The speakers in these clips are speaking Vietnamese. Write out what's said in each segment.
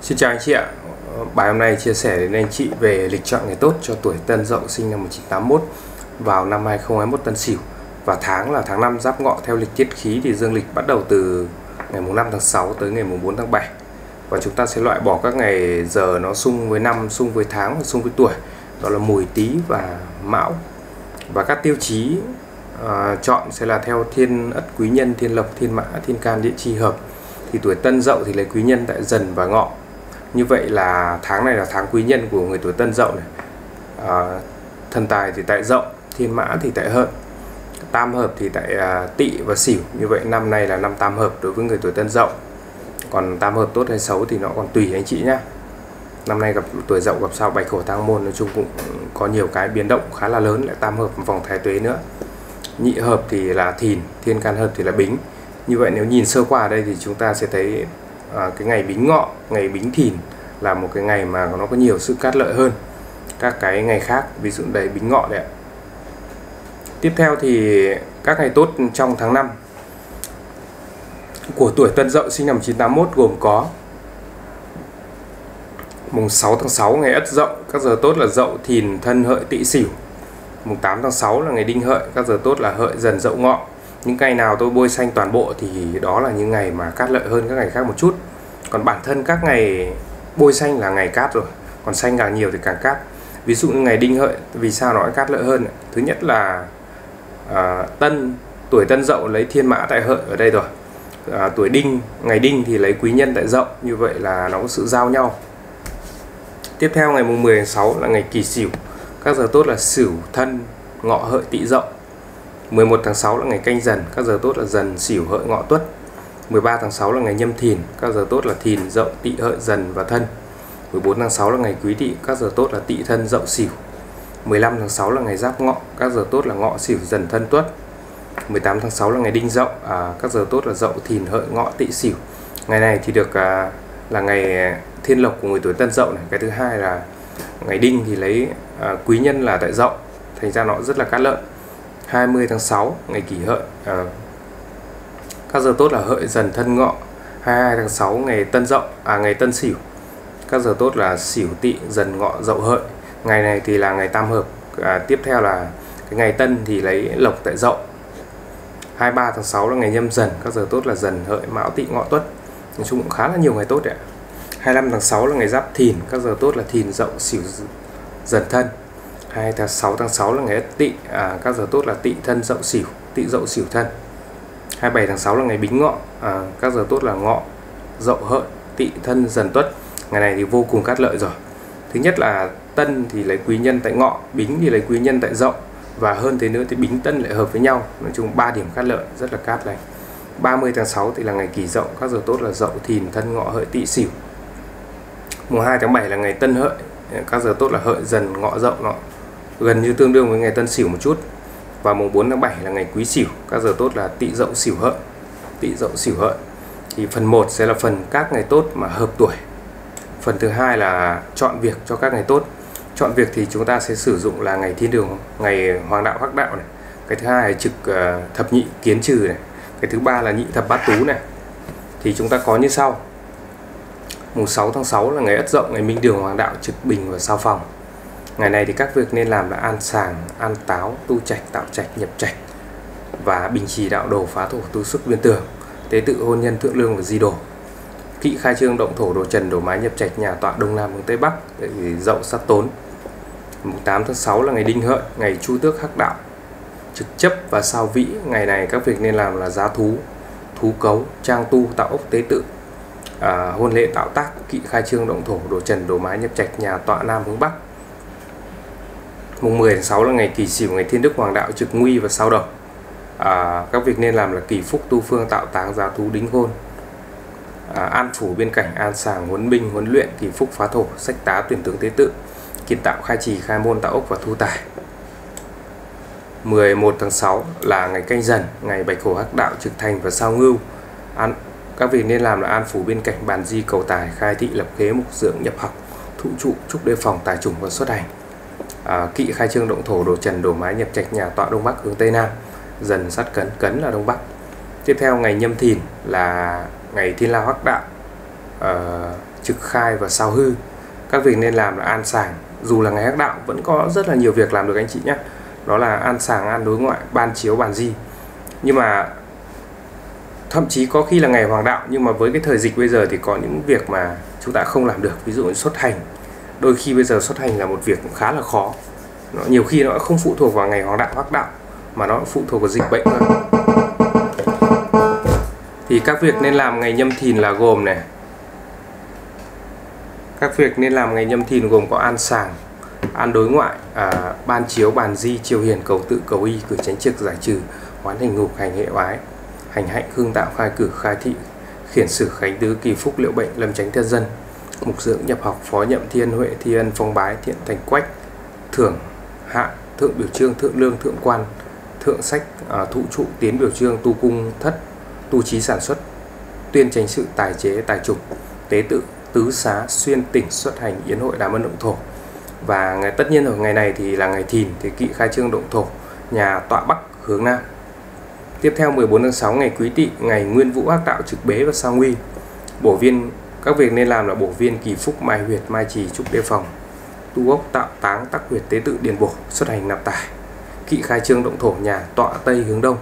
Xin chào anh chị ạ. Bài hôm nay chia sẻ đến anh chị về lịch chọn ngày tốt cho tuổi Tân Dậu sinh năm 1981 vào năm 2021 Tân Sửu, và tháng là tháng 5 Giáp Ngọ. Theo lịch tiết khí thì dương lịch bắt đầu từ ngày mùng 5 tháng 6 tới ngày mùng 4 tháng 7, và chúng ta sẽ loại bỏ các ngày giờ nó xung với năm, xung với tháng và xung với tuổi, đó là Mùi, Tý và Mão. Và các tiêu chí chọn sẽ là theo Thiên Ất, Quý Nhân, Thiên Lộc, Thiên Mã, Thiên Can, Địa Chi hợp. Thì tuổi Tân Dậu thì lấy Quý Nhân tại Dần và Ngọ. Như vậy là tháng này là tháng quý nhân của người tuổi Tân Dậu này. Thần tài thì tại Dậu, Thiên Mã thì tại Hợi, tam hợp thì tại Tỵ và Sửu. Như vậy năm nay là năm tam hợp đối với người tuổi Tân Dậu. Còn tam hợp tốt hay xấu thì nó còn tùy anh chị nhé. Năm nay gặp tuổi Dậu gặp sao Bạch Hổ Tang Môn, nói chung cũng có nhiều cái biến động khá là lớn, lại tam hợp vòng Thái Tuế nữa. Nhị hợp thì là Thìn, Thiên Can hợp thì là Bính. Như vậy nếu nhìn sơ qua ở đây thì chúng ta sẽ thấy cái ngày Bính Ngọ, ngày Bính Thìn là một cái ngày mà nó có nhiều sự cát lợi hơn các cái ngày khác, ví dụ đây Bính Ngọ đấy ạ. Tiếp theo thì các ngày tốt trong tháng 5 của tuổi Tân Dậu sinh năm 1981 gồm có mùng 6 tháng 6 ngày Ất Dậu, các giờ tốt là Dậu, Thìn, Thân, Hợi, Tỵ, Sửu. Mùng 8 tháng 6 là ngày Đinh Hợi, các giờ tốt là Hợi, Dần, Dậu, Ngọ. Những ngày nào tôi bôi xanh toàn bộ thì đó là những ngày mà cát lợi hơn các ngày khác một chút. Còn bản thân các ngày bôi xanh là ngày cát rồi, còn xanh càng nhiều thì càng cát. Ví dụ như ngày Đinh Hợi, vì sao nó cát lợi hơn? Thứ nhất là tuổi Tân Dậu lấy Thiên Mã tại Hợi ở đây rồi. Tuổi Đinh, ngày Đinh thì lấy Quý Nhân tại Dậu, như vậy là nó có sự giao nhau. Tiếp theo ngày mùng 10 tháng 6 là ngày Kỷ Sửu, các giờ tốt là Sửu, Thân, Ngọ, Hợi, Tỵ, Dậu. 11 tháng 6 là ngày Canh Dần, các giờ tốt là Dần, Sửu, Hợi, Ngọ, Tuất. 13 tháng 6 là ngày Nhâm Thìn, các giờ tốt là Thìn, Dậu, Tỵ, Hợi, Dần và Thân. 14 tháng 6 là ngày Quý Tỵ, các giờ tốt là Tỵ, Thân, Dậu, Sửu. 15 tháng 6 là ngày Giáp Ngọ, các giờ tốt là Ngọ, Sửu, Dần, Thân, Tuất. 18 tháng 6 là ngày Đinh Dậu, các giờ tốt là Dậu, Thìn, Hợi, Ngọ, Tỵ, Sửu. Ngày này thì được là ngày thiên lộc của người tuổi Tân Dậu này. Cái thứ hai là ngày Đinh thì lấy Quý Nhân là tại Dậu, thành ra nó rất là cát lợi. 20 tháng 6 ngày Kỷ Hợi, các giờ tốt là Hợi, Dần, Thân, Ngọ. 22 tháng 6 ngày Tân Dậu, ngày Tân Sửu, các giờ tốt là Sửu, Tỵ, Dần, Ngọ, Dậu, Hợi. Ngày này thì là ngày tam hợp. Tiếp theo là cái ngày Tân thì lấy Lộc tại Dậu. 23 tháng 6 là ngày Nhâm Dần, các giờ tốt là Dần, Hợi, Mão, Tỵ, Ngọ, Tuất. Nói chung cũng khá là nhiều ngày tốt đấy ạ. 25 tháng 6 là ngày Giáp Thìn, các giờ tốt là Thìn, Dậu, Sửu, Dần, Thân. 26 tháng 6 là ngày Ất Tỵ, các giờ tốt là Tỵ, Thân, Dậu, Sửu, Tỵ, Dậu, Sửu, Thân. 27 tháng 6 là ngày Bính Ngọ, các giờ tốt là Ngọ, Dậu, Hợi, Tỵ, Thân, Dần, Tuất. Ngày này thì vô cùng cát lợi rồi. Thứ nhất là Tân thì lấy Quý Nhân tại Ngọ, Bính thì lấy Quý Nhân tại Dậu, và hơn thế nữa thì Bính Tân lại hợp với nhau. Nói chung 3 điểm cát lợi, rất là cát này. 30 tháng 6 thì là ngày Kỷ Dậu, các giờ tốt là Dậu, Thìn, Thân, Ngọ, Hợi, Tỵ, Sửu. Mùng 2 tháng 7 là ngày Tân Hợi, các giờ tốt là Hợi, Dần, Ngọ, Dậu, nó gần như tương đương với ngày Tân Sửu một chút. Và mùng 4 tháng 7 là ngày Quý Sửu, các giờ tốt là Tỵ, Dậu, Sửu, Hợi. Tỵ, Dậu, Sửu, Hợi. Thì phần 1 sẽ là phần các ngày tốt mà hợp tuổi. Phần thứ hai là chọn việc cho các ngày tốt. Chọn việc thì chúng ta sẽ sử dụng là ngày Thiên Đường, ngày Hoàng Đạo, Hắc Đạo này. Cái thứ hai là trực thập nhị kiến trừ này. Cái thứ ba là nhị thập bát tú này. Thì chúng ta có như sau. Mùng 6 tháng 6 là ngày Ất Dậu, ngày Minh Đường, Hoàng Đạo, trực bình và sao phòng. Ngày này thì các việc nên làm là an sàng, an táo, tu trạch, tạo trạch, nhập trạch, và bình trì đạo đồ, phá thổ, tu xuất, viên tường, tế tự, hôn nhân, thượng lương và di đồ. Kỵ khai trương, động thổ, đồ trần, đổ mái, nhập trạch, nhà tọa đông nam hướng tây bắc, để Dậu sát tốn. Mùng 8 tháng 6 là ngày Đinh Hợi, ngày Chu Tước, Hắc Đạo, trực chấp và sao vĩ. Ngày này các việc nên làm là giá thú, thú cấu, trang tu, tạo ốc, tế tự, hôn lễ, tạo tác. Kỵ khai trương, động thổ, đồ trần, đổ mái, nhập trạch, nhà tọa nam hướng bắc. Mùng 10 tháng 6 là ngày Kỷ Sửu, ngày Thiên Đức, Hoàng Đạo, trực nguy và sao độc. Các việc nên làm là kỳ phúc, tu phương, tạo táng, giá thú, đính hôn, an phủ, biên cảnh, an sàng, huấn binh, huấn luyện, kỳ phúc, phá thổ, sách tá, tuyển tướng, tế tự, kiến tạo, khai trì, khai môn, tạo ốc và thu tài. 11 tháng 6 là ngày Canh Dần, ngày Bạch Hổ, Hắc Đạo, trực thành và sao ngưu. Các việc nên làm là an phủ, biên cảnh, bàn di, cầu tài, khai thị, lập khế, mục dưỡng, nhập học, thụ trụ, trúc đề phòng, tài chủng và xuất hành. Kỵ khai trương, động thổ, đồ trần, đổ mái, nhập trạch, nhà tọa đông bắc hướng tây nam, Dần sát Cấn, Cấn là đông bắc. Tiếp theo ngày Nhâm Thìn là ngày Thiên Lao, Hắc Đạo, trực khai và sao hư. Các việc nên làm là an sàng, dù là ngày hắc đạo vẫn có rất là nhiều việc làm được anh chị nhé. Đó là an sàng, an đối ngoại, ban chiếu, bàn di. Nhưng mà thậm chí có khi là ngày hoàng đạo, nhưng mà với cái thời dịch bây giờ thì có những việc mà chúng ta không làm được. Ví dụ như xuất hành, đôi khi bây giờ xuất hành là một việc cũng khá là khó. Nhiều khi nó không phụ thuộc vào ngày hoàng đạo, hắc đạo, mà nó phụ thuộc vào dịch bệnh thôi. Thì các việc nên làm ngày Nhâm Thìn là gồm này. Các việc nên làm ngày Nhâm Thìn gồm có an sàng, an đối ngoại, ban chiếu, bàn di, chiêu hiền, cầu tự, cầu y, cử tránh trực, giải trừ, hoán hình ngục, hành hệ oái, hành hạnh, hương tạo, khai cử, khai thị, khiển sử, khánh tứ, kỳ phúc, liệu bệnh, lâm chánh thân dân, mục dưỡng, nhập học, phó nhậm, thiên huệ, thi ân, phong bái, thiện thành quách, thưởng hạ, thượng biểu trương, thượng lương, thượng quan, thượng sách, thụ trụ, tiến biểu trương, tu cung thất, tu trí sản xuất, tuyên chánh sự, tài chế, tài trục, tế tự, tứ xá, xuyên tỉnh, xuất hành, yến hội, đám ân động thổ. Và tất nhiên ở ngày này thì là ngày Thìn, thì kỵ khai trương động thổ, nhà tọa bắc hướng nam. Tiếp theo 14 tháng 6 ngày Quý Tỵ, ngày Nguyên Vũ hắc đạo trực bế và sao nguy. Bổ viên, các việc nên làm là bổ viên, kỳ phúc, mai huyệt, mai trì, trúc đề phòng, tu gốc, tạo táng, tắc huyệt, tế tự, điền bổ, xuất hành, nạp tài. Kỵ khai trương động thổ, nhà tọa tây hướng đông.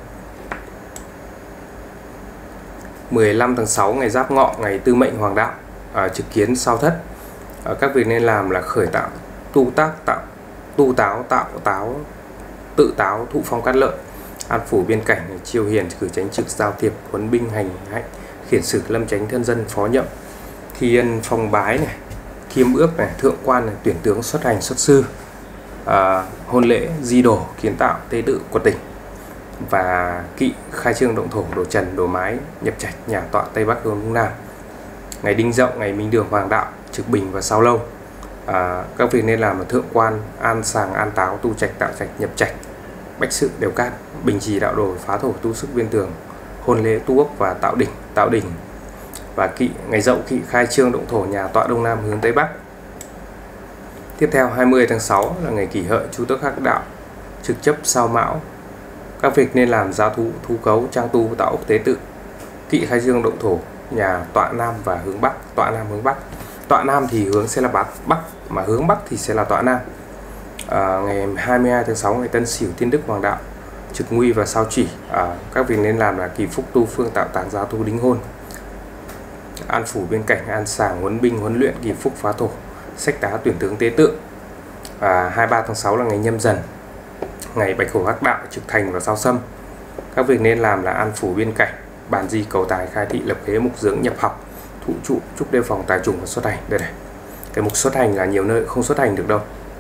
15 tháng 6 ngày Giáp Ngọ, ngày Tư Mệnh hoàng đạo, trực kiến sao thất. Các việc nên làm là khởi tạo, tu tác, tu táo, tạo táo, tự táo, thụ phong cát lợi, an phủ biên cảnh, chiêu hiền, cử tránh trực, giao thiệp, huấn binh, hành hạnh, khiển sử, lâm chánh thân dân, phó nhậm, thi ân, phong bái này, thiêm ước này, thượng quan này, tuyển tướng, xuất hành, xuất sư, hôn lễ, di đổ, kiến tạo, tế tự, quật tỉnh. Và kỵ khai trương động thổ, đổ trần, đổ mái, nhập trạch, nhà tọa tây bắc hướng đông nam. Ngày Đinh Dậu, ngày Minh Đường hoàng đạo, trực bình và sao lâu. Các việc nên làm là thượng quan, an sàng, an táo, tu trạch, tạo trạch, nhập trạch, bách sự, đều cát, bình trì, đạo đồ, phá thổ, tu sức, viên tường, hôn lễ, tu ốc và tạo đỉnh. Và kỵ ngày Dậu, kỵ khai trương động thổ, nhà tọa đông nam hướng tây bắc. Tiếp theo 20 tháng 6 là ngày Kỷ Hợi, chu tước hắc đạo, trực chấp sao mão. Các việc nên làm giá thú, thú cấu, trang tu, tạo ốc, tế tự. Kỵ khai trương động thổ, nhà tọa nam và hướng bắc. Tọa nam hướng bắc, tọa nam thì hướng sẽ là bắc, mà hướng bắc thì sẽ là tọa nam. Ngày 22 tháng 6 ngày Tân Sửu, thiên đức hoàng đạo, trực nguy và sao chỉ. Các việc nên làm là kỳ phúc, tu phương, tạo táng, giá thú, đính hôn, an phủ biên cảnh, an sàng, huấn binh, huấn luyện, kỳ phúc, phá thổ, sách tá, tuyển tướng, tế tự. 23 tháng 6 là ngày Nhâm Dần, ngày Bạch Hổ hắc đạo, trực thành và sao xâm. Các việc nên làm là an phủ biên cảnh, bàn di, cầu tài, khai thị, lập khế, mục dưỡng, nhập học, thụ trụ, trúc đề phòng, tài trùng và xuất hành. Đây này, cái mục xuất hành là nhiều nơi không xuất hành được đâu.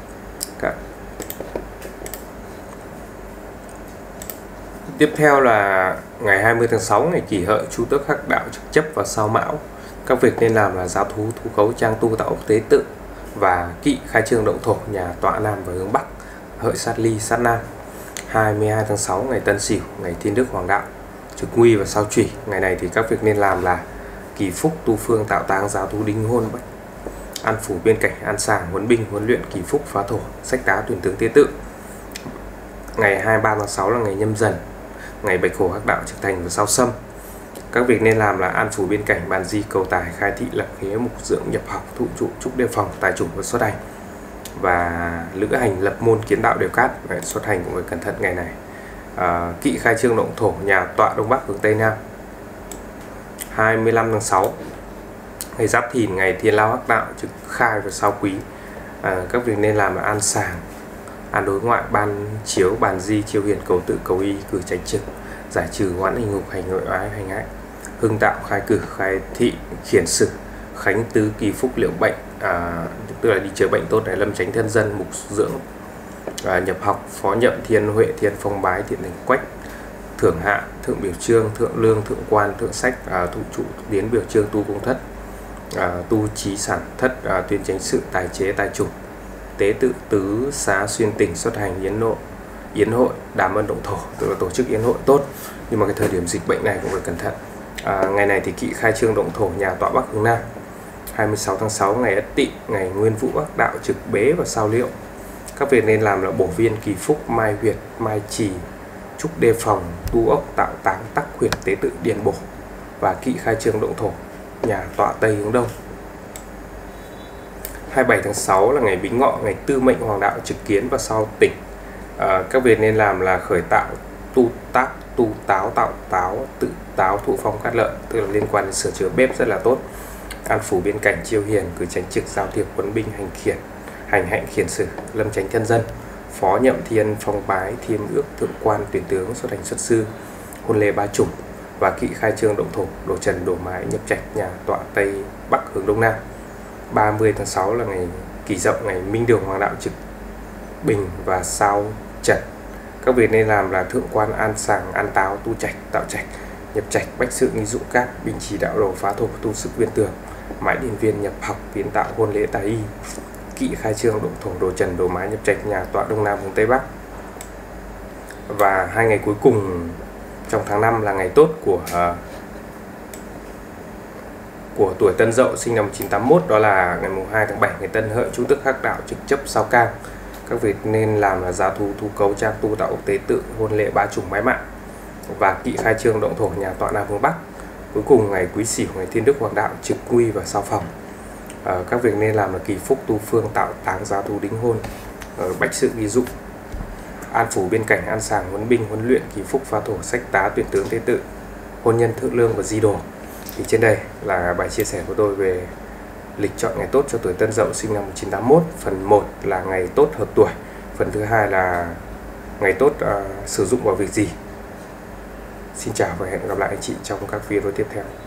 Tiếp theo là ngày 20 tháng 6 ngày Kỷ Hợi, chu tước hắc đạo, trực chấp và sao mão. Các việc nên làm là giáo thú, thú cấu, trang tu, tạo ốc, tế tự. Và kỵ khai trương động thổ, nhà tọa nam và hướng bắc, hợi sát ly, sát nam. 22 tháng 6 ngày Tân Sửu, ngày thiên đức hoàng đạo, trực nguy và sao chủy. Ngày này thì các việc nên làm là kỳ phúc, tu phương, tạo táng, giáo thú, đính hôn, an phủ biên cảnh, an sàng, huấn binh, huấn luyện, kỳ phúc, phá thổ, sách tá, tuyển tướng, tế tự. Ngày 23 tháng 6 là ngày Nhâm Dần, ngày Bạch Hổ hắc đạo, trực thành và sao xâm. Các việc nên làm là an phủ biên cảnh, bàn di, cầu tài, khai thị, lập khế, mục dưỡng, nhập học, thụ trụ, trúc đề phòng, tài chủng và xuất hành. Và lữ hành, lập môn, kiến đạo, đều cát. Xuất hành cũng phải cẩn thận ngày này. Kỵ khai trương động thổ, nhà tọa đông bắc hướng tây nam. 25 tháng 6 ngày Giáp Thìn, ngày Thiên Lao hắc đạo, trực khai và sao quý. Các việc nên làm là an sàng, an đối ngoại, ban chiếu, bàn di, chiêu hiền, cầu tự, cầu y, cử tránh trực, giải trừ, hoãn hình ngục, hành nội oái, hành hạnh, hưng tạo, khai cử, khai thị, khiển sử, khánh tứ, kỳ phúc, liệu bệnh, tức là đi chữa bệnh tốt này, lâm chánh thân dân, mục dưỡng, nhập học, phó nhậm, thiên huệ, thiên phong bái, thiện thành quách, thưởng hạ, thượng biểu trương, thượng lương, thượng quan, thượng sách, thụ trụ, tiến biểu trương, tu cung thất, tu trí sản thất, tuyên chánh sự, tài chế, tài chủ, tế tự, tứ xá, xuyên tỉnh, xuất hành, yến hội, đàm ân động thổ, tức là tổ chức yến hội tốt. Nhưng mà cái thời điểm dịch bệnh này cũng phải cẩn thận. Ngày này thì kỵ khai trương động thổ, nhà tọa bắc hướng nam. 26 tháng 6 ngày Ất Tỵ, ngày Nguyên Vũ hắc đạo, trực bế và sao liệu. Các việc nên làm là bổ viên, kỳ phúc, mai huyệt, mai trì, trúc đề phòng, tu ốc, tạo táng, tắc huyệt, tế tự, điền bổ. Và kỵ khai trương động thổ, nhà tọa tây hướng đông. 27 tháng 6 là ngày Bính Ngọ, ngày tư mệnh hoàng đạo trực kiến và sao tỉnh. Các việc nên làm là khởi tạo, tu tác, tu táo, tạo táo, tự táo, thụ phong cát lợi, tức là liên quan đến sửa chữa bếp rất là tốt. An phủ biên cảnh, chiêu hiền, cử tránh trực, giao thiệp, quân binh, hành hạnh khiển sử, lâm tránh thân dân, phó nhậm thiên, phong bái, thiêm ước, thượng quan, tuyển tướng, xuất hành xuất sư, hôn lễ ba chủng và kỵ khai trương động thổ, đổ trần, đổ mái, nhập trạch, nhà tọa tây bắc hướng đông nam. 30 tháng 6 là ngày Kỷ Dậu, ngày Minh Đường hoàng đạo trực bình và sao trần. Các việc nên làm là thượng quan, an sàng, an táo, tu trạch, tạo trạch, nhập trạch, bách sự, nghi dụ cát, bình trì đạo đồ, phá thổ, tu sức viên tường, mãi điền viên, nhập học, kiến tạo, hôn lễ tài y, kỵ khai trương động thổ, đồ trần, đồ mái, nhập trạch, nhà tọa đông nam hướng tây bắc. Và 2 ngày cuối cùng trong tháng 5 là ngày tốt của tuổi Tân Dậu sinh năm 1981, đó là ngày 2 tháng 7 ngày Tân Hợi, Chu Tước Hắc Đạo trực chấp sao Cang. Các việc nên làm là gia thu, thu cấu, trang tu, tạo tế tự, hôn lễ ba chủng mái mạng và kỵ khai trương động thổ, nhà tọa nam hướng bắc. Cuối cùng ngày Quý Sửu, ngày Thiên Đức Hoàng Đạo trực nguy và sao phòng. Các việc nên làm là kỳ phúc, tu phương, tạo táng, gia thu, đính hôn, bách sự, ghi dụ, an phủ biên cảnh, an sàng, huấn binh, huấn luyện, kỳ phúc, phá thổ, sách tá, tuyển tướng, tế tự, hôn nhân, thượng lương và di đồ. Thì trên đây là bài chia sẻ của tôi về lịch chọn ngày tốt cho tuổi Tân Dậu sinh năm 1981. Phần 1 là ngày tốt hợp tuổi, phần thứ hai là ngày tốt sử dụng vào việc gì. Xin chào và hẹn gặp lại anh chị trong các video tiếp theo.